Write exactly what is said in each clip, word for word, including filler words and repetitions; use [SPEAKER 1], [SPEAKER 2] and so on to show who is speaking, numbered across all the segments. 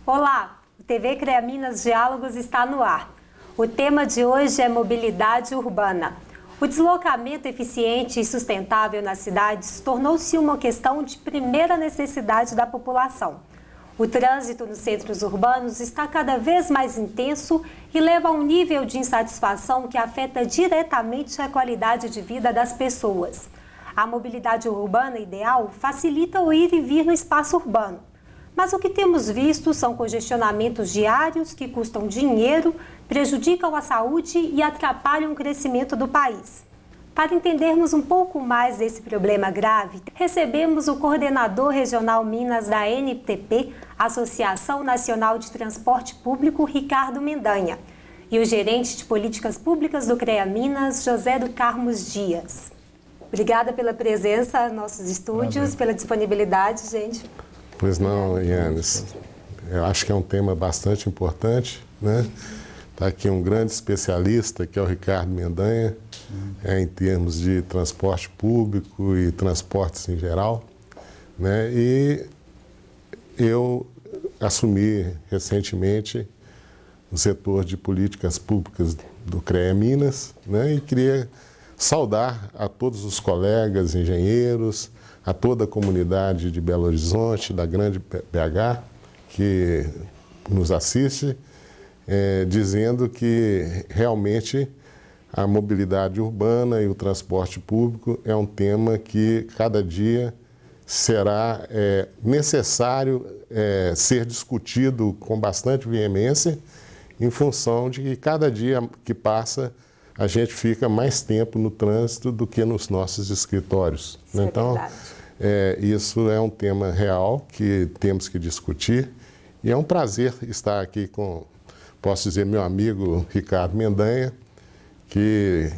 [SPEAKER 1] Olá, o T V CREA Minas Diálogos está no ar. O tema de hoje é mobilidade urbana. O deslocamento eficiente e sustentável nas cidades tornou-se uma questão de primeira necessidade da população. O trânsito nos centros urbanos está cada vez mais intenso e leva a um nível de insatisfação que afeta diretamente a qualidade de vida das pessoas. A mobilidade urbana ideal facilita o ir e vir no espaço urbano. Mas o que temos visto são congestionamentos diários que custam dinheiro, prejudicam a saúde e atrapalham o crescimento do país. Para entendermos um pouco mais desse problema grave, recebemos o coordenador regional Minas da N T P, Associação Nacional de Transporte Público, Ricardo Mendanha, e o gerente de políticas públicas do CREA Minas, José do Carmos Dias. Obrigada pela presença nos nossos estúdios, Prazer. Pela disponibilidade, gente.
[SPEAKER 2] Pois não, Yannis. Eu acho que é um tema bastante importante, né? Está aqui um grande especialista, que é o Ricardo Mendanha, é, em termos de transporte público e transportes em geral, né? E eu assumi recentemente o setor de políticas públicas do CREA Minas, né? E queria saudar a todos os colegas engenheiros, a toda a comunidade de Belo Horizonte, da grande B H, que nos assiste, é, dizendo que realmente a mobilidade urbana e o transporte público é um tema que cada dia será é, necessário é, ser discutido com bastante veemência, em função de que cada dia que passa a gente fica mais tempo no trânsito do que nos nossos escritórios.
[SPEAKER 1] Isso
[SPEAKER 2] então,
[SPEAKER 1] é
[SPEAKER 2] é, isso é um tema real que temos que discutir e é um prazer estar aqui com, posso dizer, meu amigo Ricardo Mendanha, que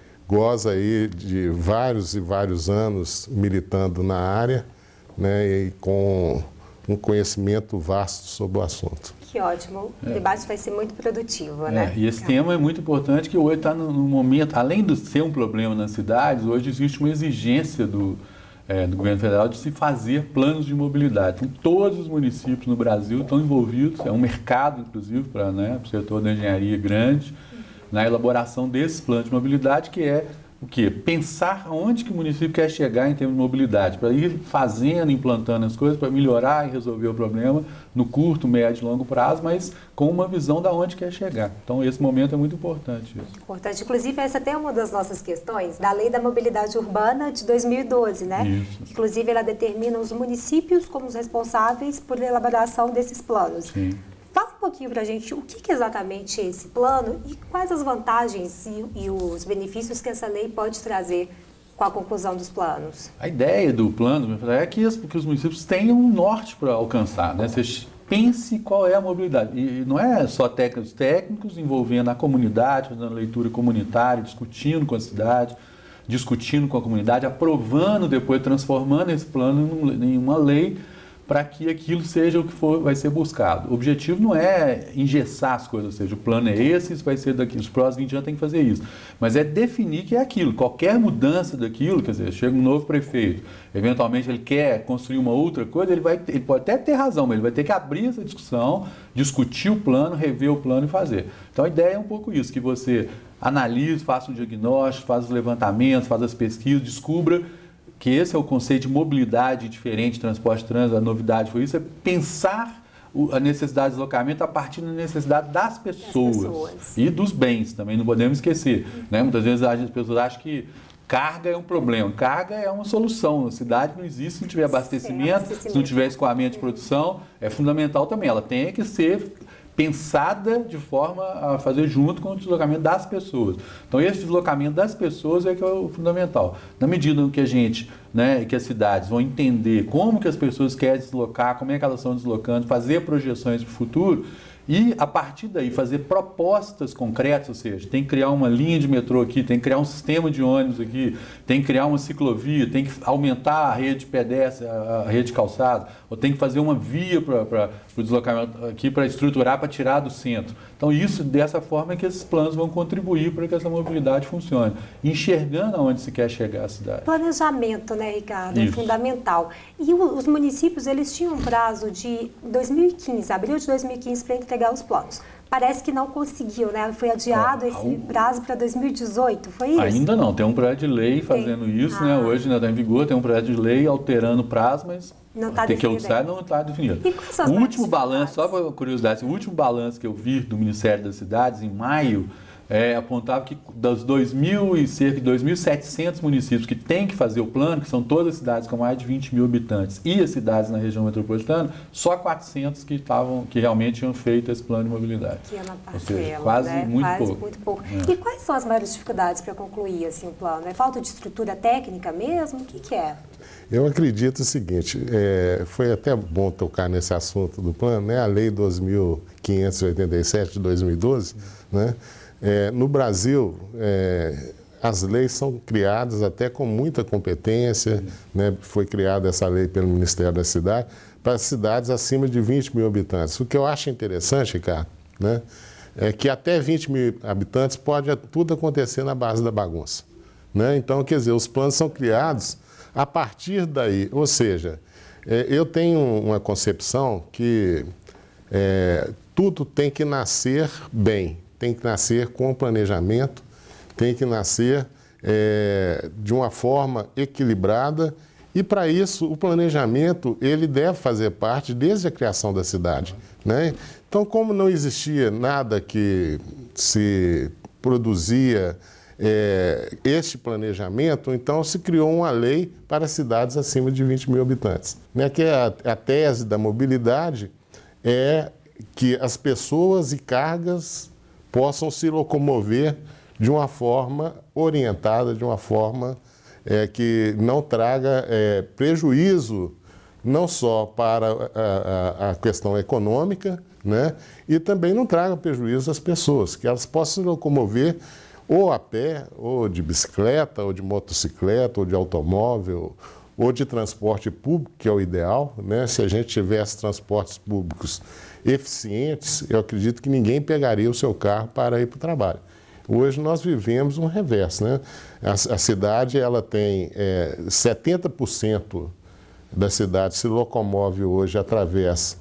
[SPEAKER 2] goza aí de vários e vários anos militando na área, né, e com um conhecimento vasto sobre o assunto.
[SPEAKER 1] Que ótimo, o
[SPEAKER 3] é.
[SPEAKER 1] debate vai ser muito produtivo,
[SPEAKER 3] é,
[SPEAKER 1] né?
[SPEAKER 3] E esse tema é muito importante, que hoje está no momento, além de ser um problema nas cidades, hoje existe uma exigência do, é, do governo federal de se fazer planos de mobilidade. Então, todos os municípios no Brasil estão envolvidos, é um mercado, inclusive, para, né, o setor da engenharia grande, na elaboração desses planos de mobilidade, que é o quê? Pensar onde que o município quer chegar em termos de mobilidade, para ir fazendo, implantando as coisas, para melhorar e resolver o problema no curto, médio e longo prazo, mas com uma visão de onde quer chegar. Então, esse momento é muito importante. Isso.
[SPEAKER 1] Importante. Inclusive, essa até é uma das nossas questões, da Lei da Mobilidade Urbana de dois mil e doze, né?
[SPEAKER 3] Isso.
[SPEAKER 1] Inclusive, ela determina os municípios como os responsáveis por elaboração desses planos.
[SPEAKER 3] Sim.
[SPEAKER 1] Fala um pouquinho para a gente o que é exatamente esse plano e quais as vantagens e, e os benefícios que essa lei pode trazer com a conclusão dos planos.
[SPEAKER 3] A ideia do plano é que os, que os municípios tenham um norte para alcançar, né? Você pense qual é a mobilidade. E não é só técnicos técnicos envolvendo a comunidade, fazendo leitura comunitária, discutindo com a cidade, discutindo com a comunidade, aprovando depois, transformando esse plano em uma lei, para que aquilo seja o que for, vai ser buscado. O objetivo não é engessar as coisas, ou seja, o plano é esse, isso vai ser daqui, os próximos vinte anos tem que fazer isso. Mas é definir que é aquilo. Qualquer mudança daquilo, quer dizer, chega um novo prefeito, eventualmente ele quer construir uma outra coisa, ele, vai, ele pode até ter razão, mas ele vai ter que abrir essa discussão, discutir o plano, rever o plano e fazer. Então a ideia é um pouco isso, que você analise, faça um diagnóstico, faça os levantamentos, faça as pesquisas, descubra que esse é o conceito de mobilidade diferente, transporte trânsito, a novidade foi isso, é pensar a necessidade de deslocamento a partir da necessidade das pessoas, das pessoas. E dos bens, também não podemos esquecer. Né? Muitas vezes as pessoas acham que carga é um problema, carga é uma solução, a cidade não existe se não tiver abastecimento, Sim, abastecimento. se não tiver escoamento de produção, é fundamental também, ela tem que ser pensada de forma a fazer junto com o deslocamento das pessoas. Então, esse deslocamento das pessoas é que é o fundamental. Na medida em que a gente, né, que as cidades vão entender como que as pessoas querem deslocar, como é que elas estão deslocando, fazer projeções para o futuro, E, a partir daí, fazer propostas concretas, ou seja, tem que criar uma linha de metrô aqui, tem que criar um sistema de ônibus aqui, tem que criar uma ciclovia, tem que aumentar a rede de pedestre, a rede de calçada, ou tem que fazer uma via para o deslocamento aqui, para estruturar, para tirar do centro. Então, isso, dessa forma é que esses planos vão contribuir para que essa mobilidade funcione, enxergando aonde se quer chegar a cidade.
[SPEAKER 1] Planejamento, né, Ricardo,
[SPEAKER 3] isso.
[SPEAKER 1] É fundamental. E o, os municípios, eles tinham um prazo de dois mil e quinze, abril de dois mil e quinze, para entregar os planos. Parece que não conseguiu, né? Foi adiado ah, esse prazo para dois mil e dezoito, foi isso?
[SPEAKER 3] Ainda não, tem um projeto de lei fazendo tem. isso, ah. né? Hoje ainda está em vigor, tem um projeto de lei alterando o prazo, mas
[SPEAKER 1] não tá
[SPEAKER 3] tem que usar, não está definido.
[SPEAKER 1] E quais são as
[SPEAKER 3] o último balanço, só para curiosidade, o último balanço que eu vi do Ministério das Cidades, em maio, É, apontava que dos dois mil e cerca de dois mil e setecentos municípios que têm que fazer o plano, que são todas as cidades com mais de vinte mil habitantes e as cidades na região metropolitana, só quatrocentos que, estavam, que realmente tinham feito esse plano de mobilidade.
[SPEAKER 1] Pequena parcela,
[SPEAKER 3] ou seja, quase
[SPEAKER 1] né?
[SPEAKER 3] muito
[SPEAKER 1] quase
[SPEAKER 3] pouco.
[SPEAKER 1] Muito pouco.
[SPEAKER 3] É.
[SPEAKER 1] E quais são as maiores dificuldades para concluir assim, o plano? É falta de estrutura técnica mesmo? O que, que é?
[SPEAKER 2] Eu acredito o seguinte, é, foi até bom tocar nesse assunto do plano, né? A Lei dois mil quinhentos e oitenta e sete de dois mil e doze, né? É, no Brasil, é, as leis são criadas até com muita competência, né? Foi criada essa lei pelo Ministério da Cidade, para cidades acima de vinte mil habitantes. O que eu acho interessante, Ricardo, né? É que até vinte mil habitantes pode tudo acontecer na base da bagunça, né? Então, quer dizer, os planos são criados a partir daí, ou seja, é, eu tenho uma concepção que é, tudo tem que nascer bem, tem que nascer com planejamento, tem que nascer é, de uma forma equilibrada e, para isso, o planejamento ele deve fazer parte desde a criação da cidade, né? Então, como não existia nada que se produzia é, este planejamento, então se criou uma lei para cidades acima de vinte mil habitantes, né? Que é a, a tese da mobilidade é que as pessoas e cargas possam se locomover de uma forma orientada, de uma forma é, que não traga é, prejuízo não só para a, a, a questão econômica, né, e também não traga prejuízo às pessoas, que elas possam se locomover ou a pé, ou de bicicleta, ou de motocicleta, ou de automóvel, ou de transporte público, que é o ideal, né? Se a gente tivesse transportes públicos eficientes, eu acredito que ninguém pegaria o seu carro para ir para o trabalho. Hoje nós vivemos um reverso, né? A, a cidade ela tem é, setenta por cento da cidade se locomove hoje através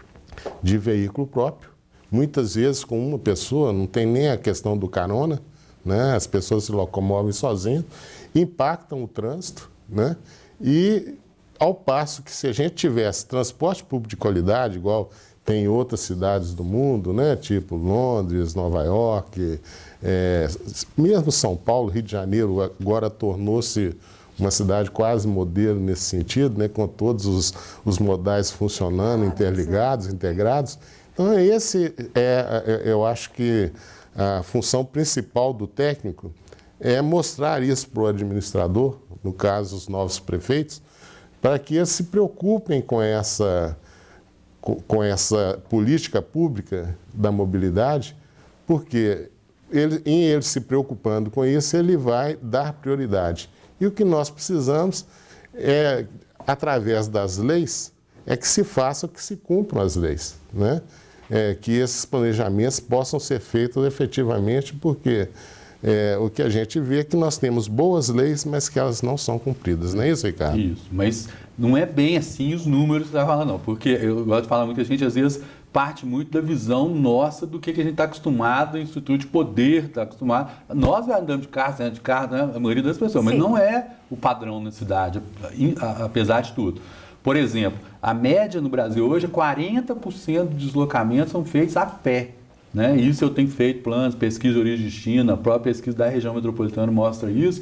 [SPEAKER 2] de veículo próprio, muitas vezes com uma pessoa, não tem nem a questão do carona, né? As pessoas se locomovem sozinhas, impactam o trânsito, né? E ao passo que se a gente tivesse transporte público de qualidade, igual tem em outras cidades do mundo, né? Tipo Londres, Nova York, é, mesmo São Paulo, Rio de Janeiro, agora tornou-se uma cidade quase modelo nesse sentido, né? Com todos os, os modais funcionando, interligados, integrados. Então, esse é, eu acho que a função principal do técnico é mostrar isso para o administrador, no caso, os novos prefeitos, para que eles se preocupem com essa, com essa política pública da mobilidade, porque ele, em ele se preocupando com isso, ele vai dar prioridade. E o que nós precisamos é, através das leis, é que se faça, que se cumpram as leis, né? É, que esses planejamentos possam ser feitos efetivamente, porque é, o que a gente vê é que nós temos boas leis, mas que elas não são cumpridas, não é isso, Ricardo?
[SPEAKER 3] Isso, mas não é bem assim os números que você está falando, não, porque eu gosto de falar muito, a gente às vezes parte muito da visão nossa do que, que a gente está acostumado em estrutura de poder, está acostumado. Nós andamos de carro, andamos de carro, né? A maioria das pessoas, Sim. mas não é o padrão na cidade, apesar de tudo. Por exemplo, a média no Brasil hoje é quarenta por cento dos deslocamentos são feitos a pé. Né? Isso eu tenho feito planos, pesquisa de origem e destino, a própria pesquisa da região metropolitana mostra isso,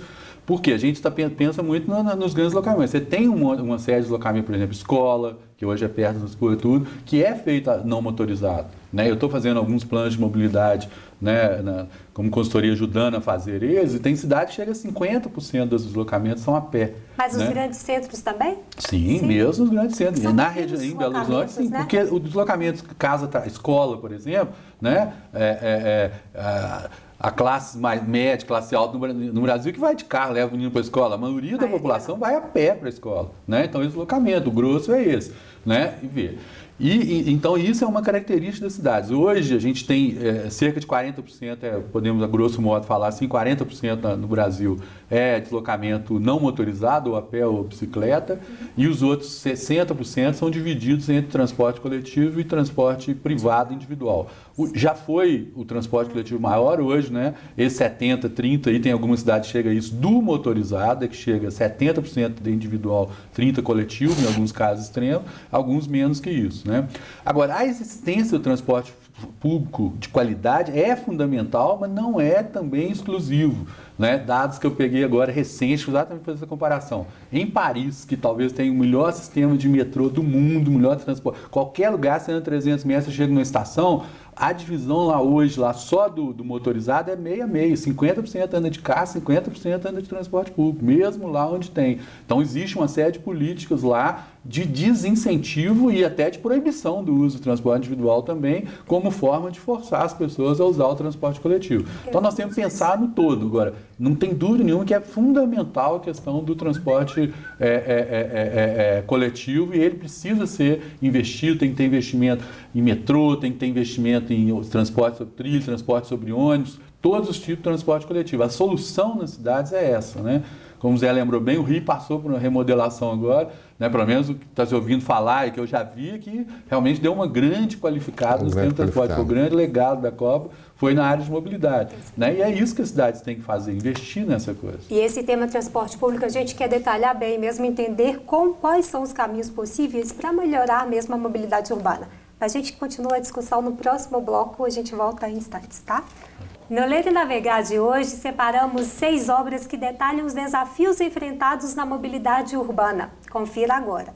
[SPEAKER 3] Por quê? A gente tá, pensa muito no, no, nos grandes deslocamentos. Você tem uma, uma série de deslocamentos, por exemplo, escola, que hoje é perto das coisas tudo, que é feita não motorizado. Né? Eu estou fazendo alguns planos de mobilidade, né, na, como consultoria, ajudando a fazer eles, e tem cidade que chega a cinquenta por cento dos deslocamentos são a pé.
[SPEAKER 1] Mas
[SPEAKER 3] né?
[SPEAKER 1] os grandes centros também?
[SPEAKER 3] Sim, sim, mesmo os grandes centros.
[SPEAKER 1] São
[SPEAKER 3] na região, em Belo Horizonte, sim, né? Porque o deslocamento casa, escola, por exemplo, né, é, é, é, a, a classe mais média, classe alta no, no Brasil, que vai de carro, leva o menino para a escola. A maioria da população vai a pé para a escola. Né? Então, esse deslocamento, o grosso é esse. Né? E vê. E, e, então, isso é uma característica das cidades. Hoje, a gente tem é, cerca de quarenta por cento, é, podemos, a grosso modo, falar assim, quarenta por cento no Brasil é deslocamento não motorizado, ou a pé ou bicicleta, e os outros sessenta por cento são divididos entre transporte coletivo e transporte privado individual. O, já foi o transporte coletivo maior hoje, né? Esse setenta, trinta, aí tem algumas cidades que chega a isso, do motorizado, é que chega a setenta por cento de individual, trinta por cento coletivo, em alguns casos extremos, alguns menos que isso. Né? Agora, a existência do transporte público de qualidade é fundamental, mas não é também exclusivo. Né? Dados que eu peguei agora recentes, exatamente para fazer essa comparação. Em Paris, que talvez tenha o melhor sistema de metrô do mundo, o melhor transporte, qualquer lugar, sendo trezentos metros, chega numa estação, a divisão lá hoje, lá só do, do motorizado é meio a meio, cinquenta por cento anda de carro, cinquenta por cento anda de transporte público, mesmo lá onde tem. Então existe uma série de políticas lá de desincentivo e até de proibição do uso do transporte individual também, como forma de forçar as pessoas a usar o transporte coletivo. Então nós temos que pensar no todo. Agora, não tem dúvida nenhuma que é fundamental a questão do transporte é, é, é, é, é, coletivo, e ele precisa ser investido, tem que ter investimento em metrô, tem que ter investimento em transporte sobre trilho, transporte sobre ônibus, todos os tipos de transporte coletivo. A solução nas cidades é essa, né? Como o Zé lembrou bem, o Rio passou por uma remodelação agora, né? Pelo menos o que está se ouvindo falar e que eu já vi, que realmente deu uma grande qualificada no sistema de transporte. Foi o grande legado da Copa, foi na área de mobilidade. Né? E é isso que as cidades têm que fazer, investir nessa coisa.
[SPEAKER 1] E esse tema transporte público, a gente quer detalhar bem mesmo, entender com, quais são os caminhos possíveis para melhorar mesmo a mobilidade urbana. A gente continua a discussão no próximo bloco, a gente volta em instantes, tá? No Ler e Navegar de hoje, separamos seis obras que detalham os desafios enfrentados na mobilidade urbana. Confira agora.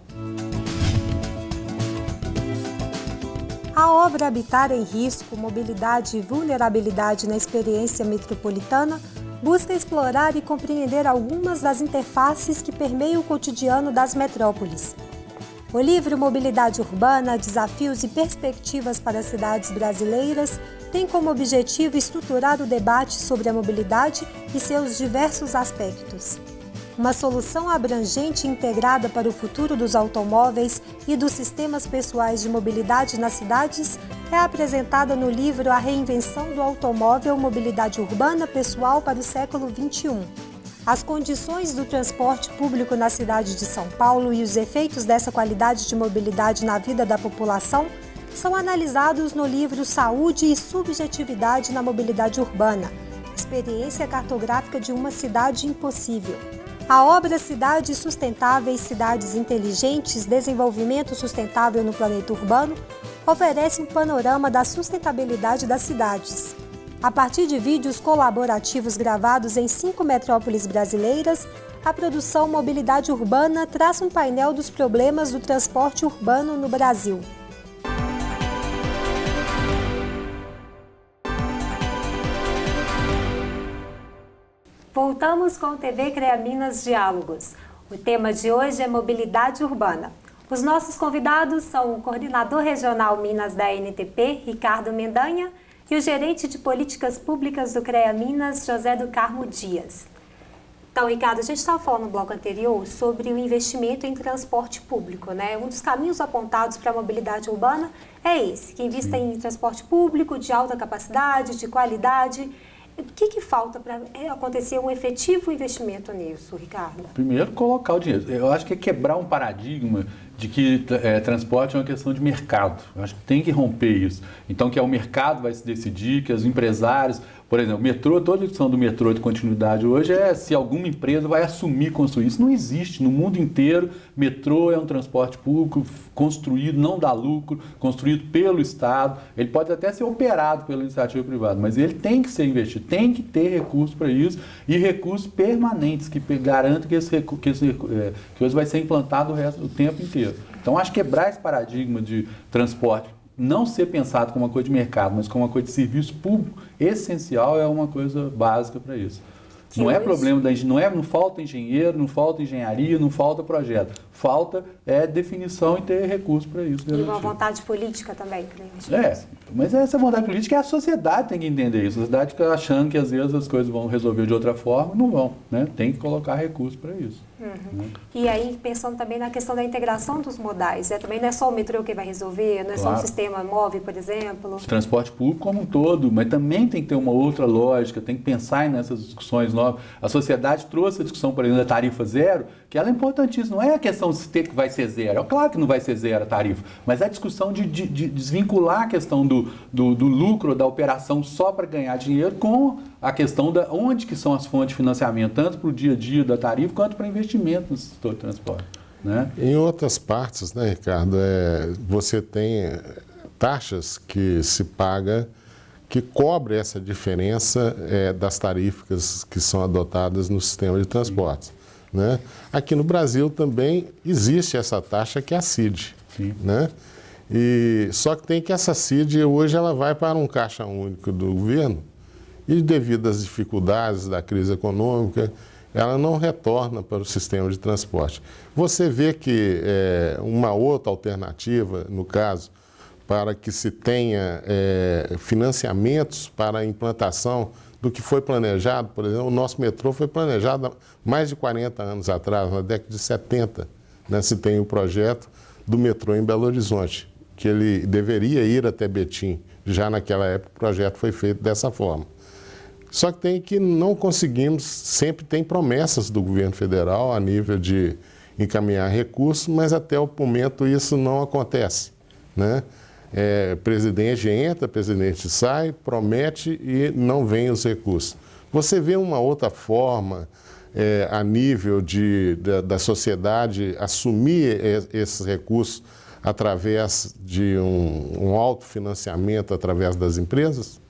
[SPEAKER 1] A obra Habitar em Risco, Mobilidade e Vulnerabilidade na Experiência Metropolitana busca explorar e compreender algumas das interfaces que permeiam o cotidiano das metrópoles. O livro Mobilidade Urbana, Desafios e Perspectivas para as Cidades Brasileiras tem como objetivo estruturar o debate sobre a mobilidade e seus diversos aspectos. Uma solução abrangente e integrada para o futuro dos automóveis e dos sistemas pessoais de mobilidade nas cidades é apresentada no livro A Reinvenção do Automóvel, Mobilidade Urbana Pessoal para o século vinte e um. As condições do transporte público na cidade de São Paulo e os efeitos dessa qualidade de mobilidade na vida da população são analisados no livro Saúde e Subjetividade na Mobilidade Urbana, Experiência Cartográfica de uma Cidade Impossível. A obra Cidades Sustentáveis, Cidades Inteligentes, Desenvolvimento Sustentável no Planeta Urbano oferece um panorama da sustentabilidade das cidades. A partir de vídeos colaborativos gravados em cinco metrópoles brasileiras, a produção Mobilidade Urbana traça um painel dos problemas do transporte urbano no Brasil. Voltamos com o T V CREA Minas Diálogos. O tema de hoje é mobilidade urbana. Os nossos convidados são o coordenador regional Minas da N T P, Ricardo Mendanha, e o gerente de políticas públicas do CREA Minas, José do Carmo Dias. Então, Ricardo, a gente estava falando no bloco anterior sobre o investimento em transporte público, né? Um dos caminhos apontados para a mobilidade urbana é esse, que invista em transporte público de alta capacidade, de qualidade. O que, que falta para acontecer um efetivo investimento nisso, Ricardo?
[SPEAKER 3] Primeiro, colocar o dinheiro. Eu acho que é quebrar um paradigma de que é, transporte é uma questão de mercado. Eu acho que tem que romper isso. Então, que é o mercado vai se decidir, que os empresários... Por exemplo, o metrô, toda a discussão do metrô de continuidade hoje é se alguma empresa vai assumir construir. Isso não existe. No mundo inteiro, metrô é um transporte público construído, não dá lucro, construído pelo Estado. Ele pode até ser operado pela iniciativa privada, mas ele tem que ser investido, tem que ter recursos para isso e recursos permanentes que garantam que esse recurso que, esse, é, que hoje vai ser implantado o resto do tempo inteiro. Então, acho que quebrar esse paradigma de transporte não ser pensado como uma coisa de mercado, mas como uma coisa de serviço público essencial é uma coisa básica para isso. Que não hoje... é problema da não é não falta engenheiro, não falta engenharia, não falta projeto. Falta é definição e ter recurso para isso.
[SPEAKER 1] E uma vontade política também para investir.
[SPEAKER 3] É, mas essa vontade política é a sociedade tem que entender isso. A sociedade fica achando que às vezes as coisas vão resolver de outra forma, não vão, né? Tem que colocar recurso para isso.
[SPEAKER 1] Uhum.
[SPEAKER 3] Né?
[SPEAKER 1] E aí, pensando também na questão da integração dos modais, é, também não é só o metrô que vai resolver, não é claro. Só um sistema móvel, por exemplo.
[SPEAKER 3] O transporte público como um todo, mas também tem que ter uma outra lógica, tem que pensar nessas discussões novas. A sociedade trouxe a discussão, por exemplo, da tarifa zero, que ela é importantíssima. Não é a questão de ter que vai ser zero. É claro que não vai ser zero a tarifa, mas é a discussão de, de, de desvincular a questão do, do, do lucro, da operação só para ganhar dinheiro com a questão da onde que são as fontes de financiamento, tanto para o dia a dia da tarifa quanto para investimento no setor de transporte. Né?
[SPEAKER 2] Em outras partes, né, Ricardo, é, você tem taxas que se paga que cobre essa diferença é, das tarifas que são adotadas no sistema de transportes. Né? Aqui no Brasil também existe essa taxa que é a C I D.
[SPEAKER 3] Sim.
[SPEAKER 2] Né? E, só que tem que essa C I D hoje ela vai para um caixa único do governo e devido às dificuldades da crise econômica, ela não retorna para o sistema de transporte. Você vê que é, uma outra alternativa, no caso, para que se tenha é, financiamentos para a implantação do que foi planejado, por exemplo, o nosso metrô foi planejado há mais de quarenta anos atrás, na década de setenta, né, se tem o projeto do metrô em Belo Horizonte, que ele deveria ir até Betim. Já naquela época o projeto foi feito dessa forma. Só que tem que não conseguimos, sempre tem promessas do governo federal a nível de encaminhar recursos, mas até o momento isso não acontece, né? É, presidente entra, presidente sai, promete e não vem os recursos. Você vê uma outra forma é, a nível de, da, da sociedade assumir esses recursos através de um, um autofinanciamento através das empresas?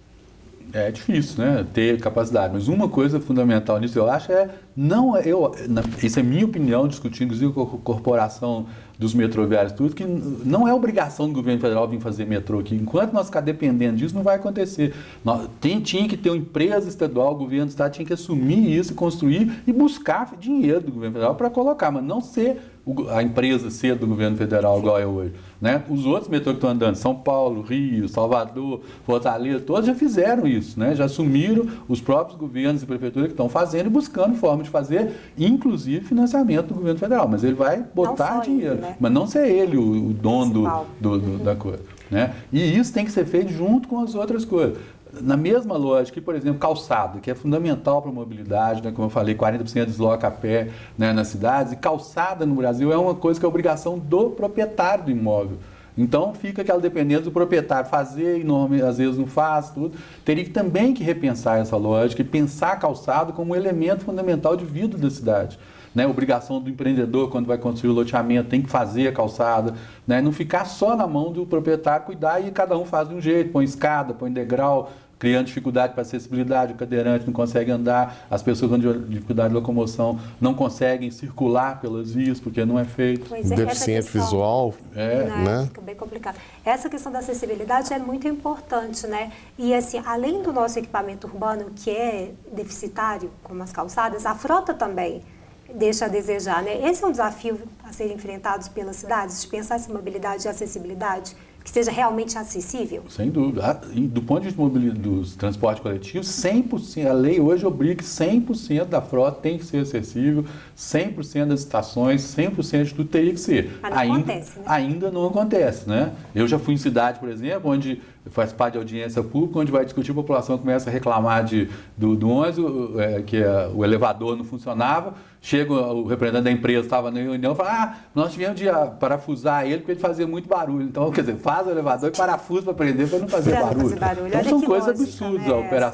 [SPEAKER 3] É difícil, né, ter capacidade, mas uma coisa fundamental nisso, eu acho, é não, eu, isso é minha opinião, discutindo inclusive com a corporação dos metroviários, tudo, que não é obrigação do governo federal vir fazer metrô aqui. Enquanto nós ficar dependendo disso, não vai acontecer. Nós, tem, tinha que ter uma empresa estadual, o governo do estado tinha que assumir isso, construir e buscar dinheiro do governo federal para colocar, mas não ser a empresa ser do governo federal igual é hoje. Né? Os outros metrôs que estão andando, São Paulo, Rio, Salvador, Fortaleza, todos já fizeram isso, né? Já assumiram os próprios governos e prefeituras que estão fazendo e buscando forma de fazer, inclusive financiamento do governo federal. Mas ele vai botar dinheiro, ele, né? Mas não ser ele o, o dono do, do, do, da coisa. Né? E isso tem que ser feito junto com as outras coisas. Na mesma lógica que, por exemplo, calçada, que é fundamental para a mobilidade, né? Como eu falei, quarenta por cento desloca a pé, né, nas cidades, e calçada no Brasil é uma coisa que é obrigação do proprietário do imóvel. Então fica aquela dependência do proprietário fazer, e normalmente, às vezes não faz, tudo. Teria que também que repensar essa lógica e pensar a calçada como um elemento fundamental de vida da cidade. Né, obrigação do empreendedor, quando vai construir o loteamento, tem que fazer a calçada, né, não ficar só na mão do proprietário cuidar e cada um faz de um jeito, põe escada, põe degrau, criando dificuldade para acessibilidade, o cadeirante não consegue andar, as pessoas com dificuldade de locomoção não conseguem circular pelas vias porque não é feito.
[SPEAKER 1] Pois é,
[SPEAKER 2] deficiente questão, visual,
[SPEAKER 1] é, né? Fica bem complicado. Essa questão da acessibilidade é muito importante, né? E assim, além do nosso equipamento urbano que é deficitário, como as calçadas, a frota também deixa a desejar, né? Esse é um desafio a ser enfrentado pelas cidades, de pensar essa mobilidade e acessibilidade, que seja realmente acessível?
[SPEAKER 3] Sem dúvida. Do ponto de vista dos transportes coletivos, cem por cento, a lei hoje obriga que cem por cento da frota tem que ser acessível, cem por cento das estações, cem por cento de tudo teria que ser.
[SPEAKER 1] Mas não
[SPEAKER 3] ainda,
[SPEAKER 1] acontece, né?
[SPEAKER 3] Ainda não acontece, né? Eu já fui em cidade, por exemplo, onde faz parte de audiência pública, onde vai discutir, a população começa a reclamar de, do, do ônibus, é, que é, o elevador não funcionava, chega o representante da empresa, estava na reunião, e fala, ah, nós tivemos de parafusar ele porque ele fazia muito barulho. Então, quer dizer, faz o elevador e parafusa para prender para não fazer
[SPEAKER 1] pra
[SPEAKER 3] barulho.
[SPEAKER 1] Não fazer barulho.
[SPEAKER 3] Então,
[SPEAKER 1] Olha
[SPEAKER 3] são
[SPEAKER 1] que
[SPEAKER 3] coisas
[SPEAKER 1] lógica,
[SPEAKER 3] absurdas
[SPEAKER 1] né,
[SPEAKER 3] a operação.
[SPEAKER 1] essa?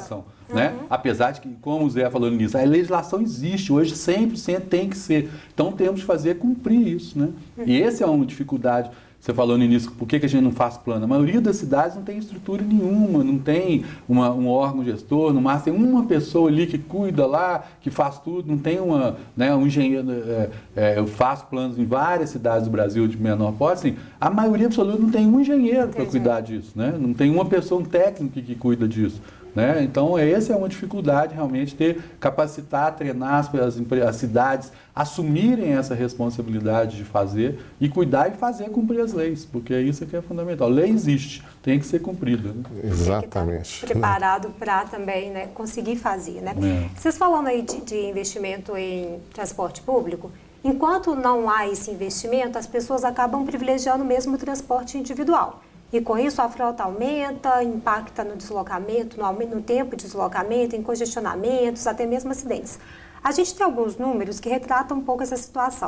[SPEAKER 3] Uhum. Né? Apesar de que, como o Zé falou no início, a legislação existe, hoje cem por cento tem que ser. Então temos que fazer cumprir isso. Né? Uhum. E essa é uma dificuldade. Você falou no início, por que, que a gente não faz plano? A maioria das cidades não tem estrutura nenhuma, não tem uma, um órgão gestor, no máximo tem uma pessoa ali que cuida lá, que faz tudo, não tem uma, né, um engenheiro. É, é, eu faço planos em várias cidades do Brasil de menor porte, assim, a maioria absoluta não tem um engenheiro para cuidar disso, né? Não tem uma pessoa, um técnico que, que cuida disso. Né? Então, essa é uma dificuldade, realmente, ter, capacitar, treinar as, as, as cidades, assumirem essa responsabilidade de fazer e cuidar e fazer cumprir as leis, porque é isso que é fundamental. Lei existe, tem que ser cumprida. Né?
[SPEAKER 2] Exatamente.
[SPEAKER 1] Tem que estar preparado para também, né, conseguir fazer. Né? É. Vocês falando aí de, de investimento em transporte público, enquanto não há esse investimento, as pessoas acabam privilegiando mesmo o transporte individual. E com isso a frota aumenta, impacta no deslocamento, no, no tempo de deslocamento, em congestionamentos, até mesmo acidentes. A gente tem alguns números que retratam um pouco essa situação.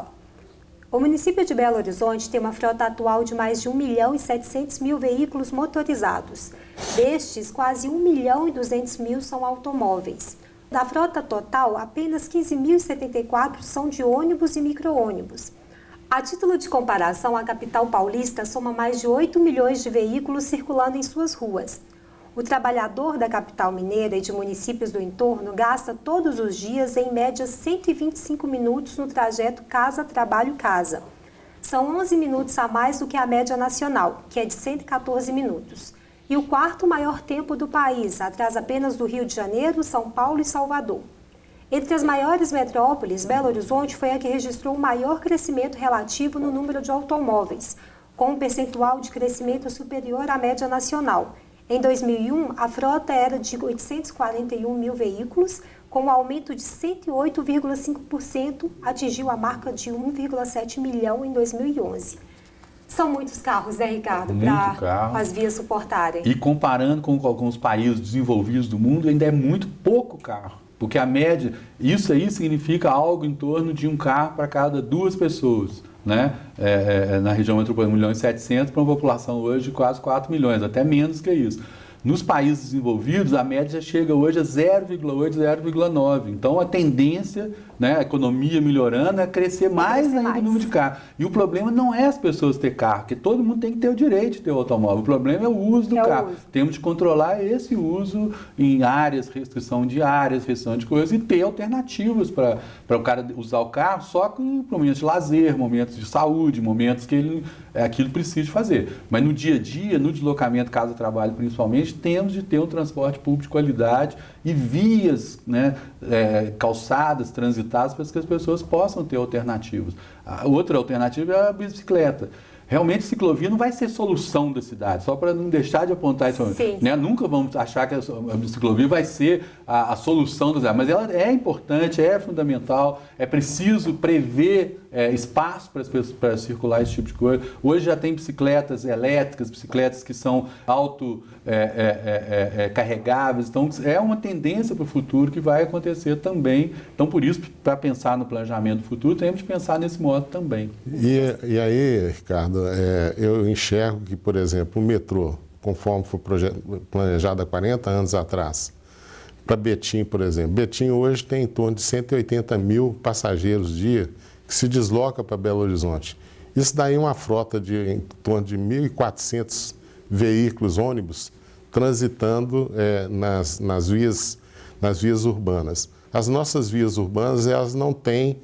[SPEAKER 1] O município de Belo Horizonte tem uma frota atual de mais de um milhão e setecentos mil veículos motorizados. Destes, quase um milhão e duzentos mil são automóveis. Da frota total, apenas quinze mil e setenta e quatro são de ônibus e micro-ônibus. A título de comparação, a capital paulista soma mais de oito milhões de veículos circulando em suas ruas. O trabalhador da capital mineira e de municípios do entorno gasta todos os dias, em média, cento e vinte e cinco minutos no trajeto casa-trabalho-casa. São onze minutos a mais do que a média nacional, que é de cento e quatorze minutos. E o quarto maior tempo do país, atrás apenas do Rio de Janeiro, São Paulo e Salvador. Entre as maiores metrópoles, Belo Horizonte foi a que registrou o maior crescimento relativo no número de automóveis, com um percentual de crescimento superior à média nacional. Em dois mil e um, a frota era de oitocentos e quarenta e um mil veículos, com um aumento de cento e oito vírgula cinco por cento, atingiu a marca de um vírgula sete milhão em dois mil e onze. São muitos carros, né, Ricardo, para as vias suportarem.
[SPEAKER 3] E comparando com, com os países desenvolvidos do mundo, ainda é muito pouco carro. Porque a média, isso aí significa algo em torno de um carro para cada duas pessoas, né? É, é, na região metropolitana, um milhão e setecentos para uma população hoje de quase quatro milhões, até menos que isso. Nos países desenvolvidos, a média chega hoje a zero vírgula oito, zero vírgula nove. Então, a tendência, né, a economia melhorando, é crescer mais ainda mais. o número de carros. E o problema não é as pessoas ter carro, porque todo mundo tem que ter o direito de ter o automóvel. O problema é o uso do é carro. Uso. Temos de controlar esse uso em áreas, restrição de áreas, restrição de coisas, e ter alternativas para o cara usar o carro só com momentos de lazer, momentos de saúde, momentos que ele é aquilo precisa fazer. Mas no dia a dia, no deslocamento, casa-trabalho principalmente, temos de ter um transporte público de qualidade e vias, né, é, calçadas, transitadas, para que as pessoas possam ter alternativas. A outra alternativa é a bicicleta. Realmente, ciclovia não vai ser solução da cidade, só para não deixar de apontar isso. Né? Nunca vamos achar que a ciclovia vai ser a, a solução da cidade, mas ela é importante, é fundamental, é preciso prever é, espaço para circular esse tipo de coisa. Hoje já tem bicicletas elétricas, bicicletas que são auto é, é, é, é, carregáveis, então é uma tendência para o futuro que vai acontecer também. Então, por isso, para pensar no planejamento do futuro, temos de pensar nesse modo também.
[SPEAKER 2] E, e aí, Ricardo, É, eu enxergo que, por exemplo, o metrô, conforme foi planejado há quarenta anos atrás, para Betim, por exemplo, Betim hoje tem em torno de cento e oitenta mil passageiros dia que se desloca para Belo Horizonte. Isso daí é uma frota de em torno de mil e quatrocentos veículos, ônibus, transitando é, nas, nas, vias, nas vias urbanas. As nossas vias urbanas, elas não têm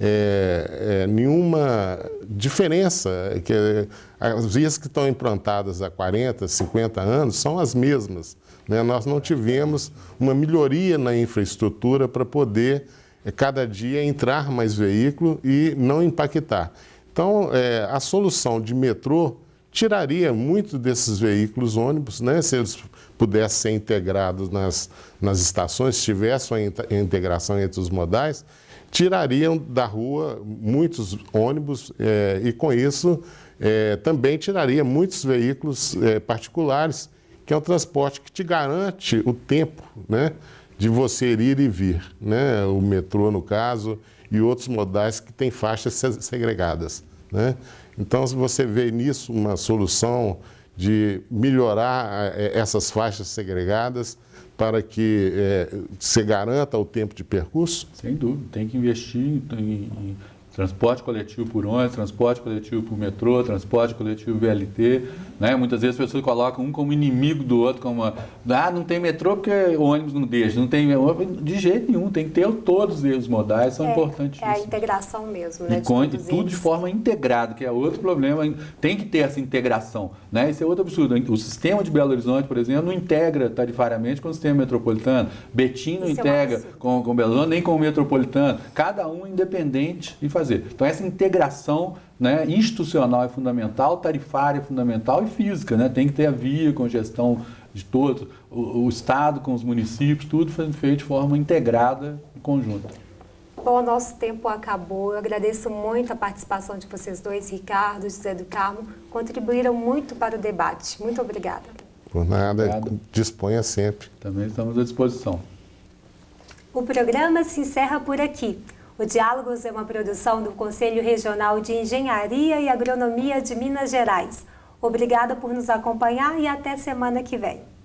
[SPEAKER 2] É, é, nenhuma diferença, que as vias que estão implantadas há quarenta, cinquenta anos são as mesmas, né? Nós não tivemos uma melhoria na infraestrutura para poder, é, cada dia, entrar mais veículo e não impactar. Então, é, a solução de metrô tiraria muito desses veículos ônibus, né? Se eles pudessem ser integrados nas, nas estações, se tivesse uma integração entre os modais, tirariam da rua muitos ônibus é, e, com isso, é, também tiraria muitos veículos é, particulares, que é um transporte que te garante o tempo, né, de você ir e vir, né, o metrô, no caso, e outros modais que têm faixas segregadas, né? Então, se você vê nisso uma solução de melhorar é, essas faixas segregadas para que é, se garanta o tempo de percurso?
[SPEAKER 3] Sem dúvida, tem que investir em, em transporte coletivo por ônibus, transporte coletivo por metrô, transporte coletivo V L T, né? Muitas vezes as pessoas colocam um como inimigo do outro, como, ah, não tem metrô porque o ônibus não deixa, não tem, de jeito nenhum, tem que ter todos os modais, são
[SPEAKER 1] é,
[SPEAKER 3] importantes.
[SPEAKER 1] É a integração mesmo, né?
[SPEAKER 3] E, com, e tudo de forma integrada, que é outro problema, tem que ter essa integração, né? Isso é outro absurdo. O sistema de Belo Horizonte, por exemplo, não integra tarifariamente com o sistema metropolitano, Betim não Isso integra é um com, com Belo Horizonte, nem com o metropolitano, cada um independente de fazer. Então, essa integração, né, institucional é fundamental, tarifária é fundamental e física, né? Tem que ter a via com gestão de todos, o, o Estado com os municípios, tudo foi feito de forma integrada e conjunta.
[SPEAKER 1] Bom, nosso tempo acabou. Eu agradeço muito a participação de vocês dois, Ricardo e José do Carmo, contribuíram muito para o debate. Muito obrigada.
[SPEAKER 2] Por nada, Obrigado. Disponha sempre.
[SPEAKER 3] Também estamos à disposição.
[SPEAKER 1] O programa se encerra por aqui. O Diálogos é uma produção do Conselho Regional de Engenharia e Agronomia de Minas Gerais. Obrigada por nos acompanhar e até semana que vem.